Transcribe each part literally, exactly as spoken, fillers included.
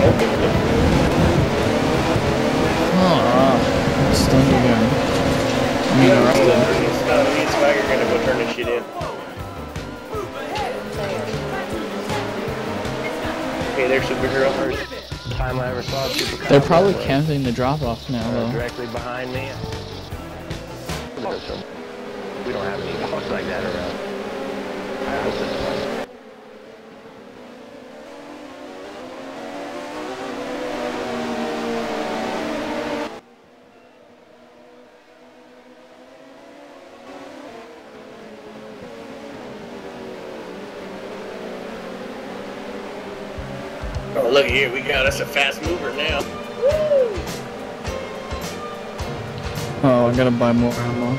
Oh, stunned again. I mean, arrested. Me and Swag are gonna go turn this shit in. Hey, there's superhero first. Time I ever saw super. They're probably camping the drop off now, though. Directly behind me. We don't have any dogs like that around. I hope it's fun. Oh, look here, we got us a fast mover now. Woo! Oh, I gotta buy more ammo.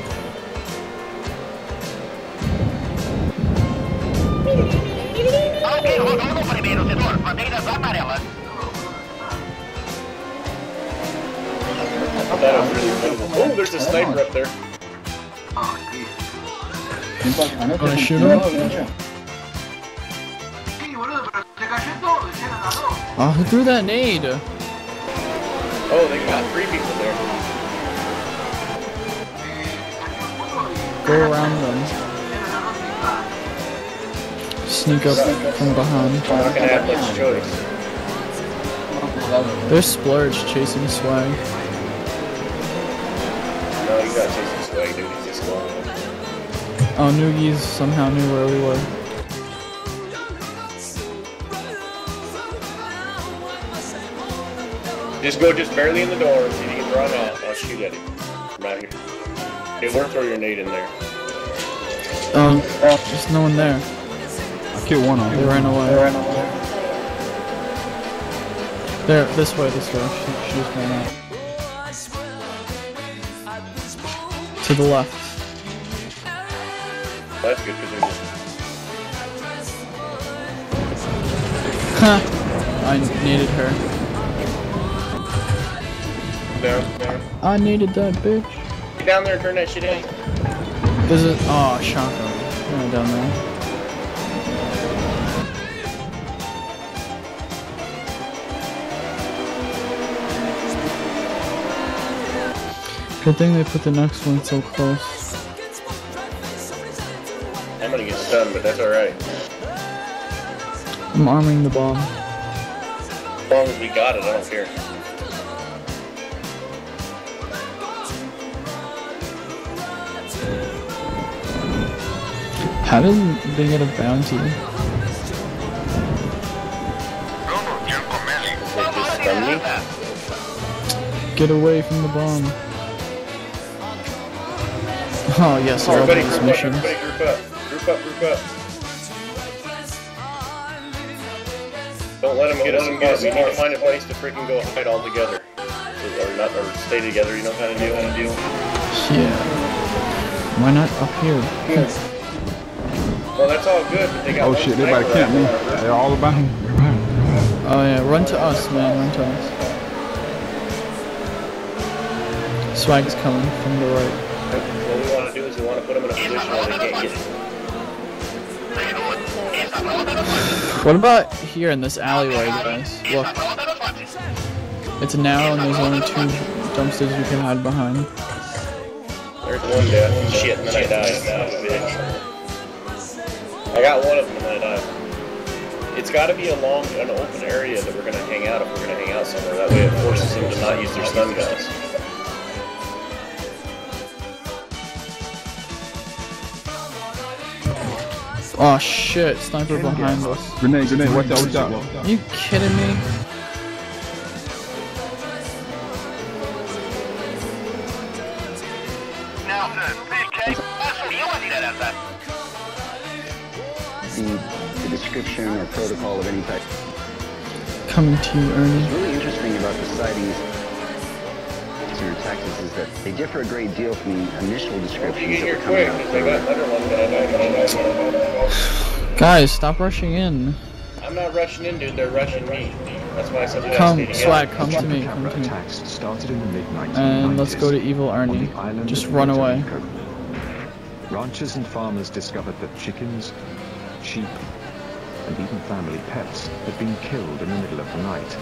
That was really incredible. Oh, there's a sniper up there. Wanna shoot him? Oh, who threw that nade? Oh, they got three people there. Go around them. Sneak up from behind. I'm not gonna have much choice. There's Splurge chasing Swag. No, you gotta chase this way, dude. He's just going. Oh, Noogies somehow knew where we were. Just go just barely in the door and see if you can draw him out. I'll shoot at him. I'm out here. Hey, don't throw your nade in there. Um, there's no one there. I killed one of them. They ran away. They ran away. There, this way, this way. She, she just ran out. To the left. That's good because they're just... Ha! I needed her. Down, down. I needed that bitch. Get down there and turn that shit in. Is it? Oh, shotgun. Yeah, down there. Good thing they put the next one so close. I'm gonna get stunned, but that's alright. I'm arming the bomb. As long as we got it, I don't care. How did they get a bounty? They just stunned me? Get away from the bomb. Oh yes, I love Everybody this group mission. up, everybody group up. Group up, group up. Don't let them get us and get us. We need to find a place to freaking go hide all together. Or not, or stay together, you know how to deal, how to deal. Yeah. Why not up here? Well, that's all good, but they got Oh one shit, they about to sniper camp me. rifle. They're all about him. Oh yeah, run to us, man, run to us. Swag's coming from the right. What we want to do is we want to put them in a position where they can't get it. What about here in this alleyway, guys? Look. It's narrow and there's only two dumpsters you can hide behind. There's one death. Shit, and then I died. That was a bitch. I got one of them and then I died. It's got to be along an open area that we're going to hang out if we're going to hang out somewhere. That way it forces them to not use their stun guns. Oh shit, sniper behind us. Grenade, grenade, watch out, watch out. Are you kidding me? The, the description or protocol of any type. Coming to you, Ernie. What's really interesting about the sightings here in Texas is that they differ a great deal from the initial Hope you descriptions get that here were coming quick, out. because they got another one that I died. Guys, stop rushing in. I'm not rushing in, dude. They're rushing me. That's why I said we gotta Come, stay together. Swag, come to me, come to me. Attacks started in the mid nineteen nineties. And let's go to Evil Ernie. Just run away. Ranchers and farmers discovered that chickens, sheep, and even family pets had been killed in the middle of the night.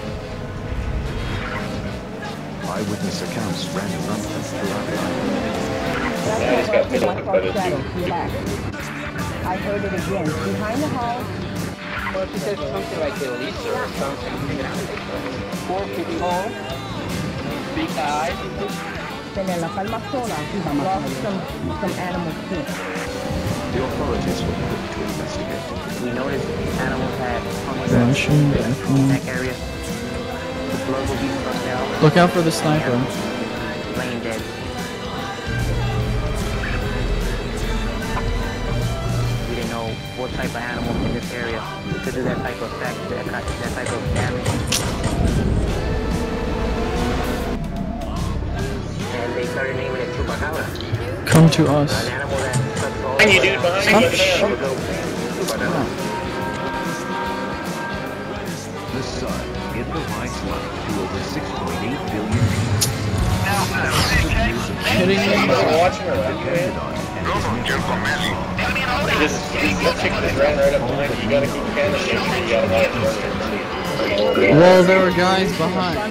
Eyewitness accounts ran rampant throughout the island. Yeah, he's got That's pictures how by the shadow. two. Relax. I heard it again. Behind the house. Or if he says something like Elisa or something, you're gonna have to take it. Four people, big eyes. Then in La Palma Sola, lost some, some animals too. The authorities were put to investigate. We noticed animals had Russian in bathroom. that area. The blood will be flushed out. Look out for the sniper. Laying dead. We didn't know what type of animal in this area could do that type of effect, that, that type of damage. And they started naming it Chupacabra. Come to us. An animal that sucks all Behind you, dude, behind Stop you. shooting. Chupacabra. The sun, it provides life to over six point eight billion people. Kidding me? You're watching her, aren't you, man? This, this chick just ran right up behind you. You gotta keep cannon. You gotta let it burn. Well, there were guys behind.